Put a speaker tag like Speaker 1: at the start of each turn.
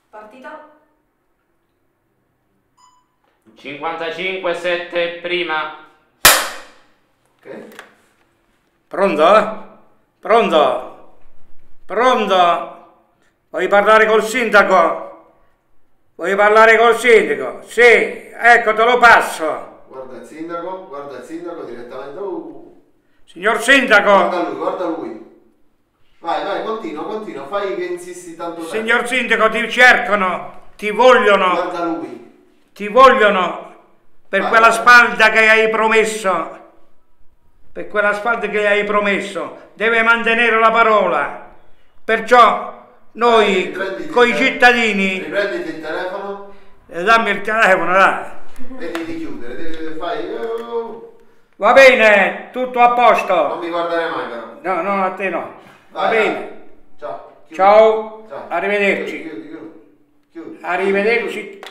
Speaker 1: Partita.
Speaker 2: 55-7 prima.
Speaker 3: Ok.
Speaker 4: Pronto? Pronto? Pronto? Vuoi parlare col sindaco? Vuoi parlare col sindaco? Sì, ecco, te lo passo.
Speaker 3: Guarda il sindaco direttamente.
Speaker 4: Signor sindaco,
Speaker 3: Guarda lui. Vai, continua, fai che insisti tanto tempo.
Speaker 4: signor sindaco, ti cercano, ti vogliono,
Speaker 3: Guarda lui.
Speaker 4: ti vogliono per
Speaker 3: Vai,
Speaker 4: quella
Speaker 3: vai.
Speaker 4: spalda che hai promesso. Per quella spalda che hai promesso, deve mantenere la parola. Perciò noi,
Speaker 3: Riprenditi
Speaker 4: coi
Speaker 3: il
Speaker 4: cittadini,
Speaker 3: Riprenditi il telefono
Speaker 4: dammi il telefono, dai.
Speaker 3: e devi chiudere. Fai.
Speaker 4: Va bene, tutto a posto.
Speaker 3: Non mi guardare mai però.
Speaker 4: No, a te no. Va
Speaker 3: Vai,
Speaker 4: bene.
Speaker 3: dai. Ciao. Chiudi.
Speaker 4: Ciao.
Speaker 3: Ciao.
Speaker 4: Arrivederci.
Speaker 3: Chiudi.
Speaker 4: Arrivederci.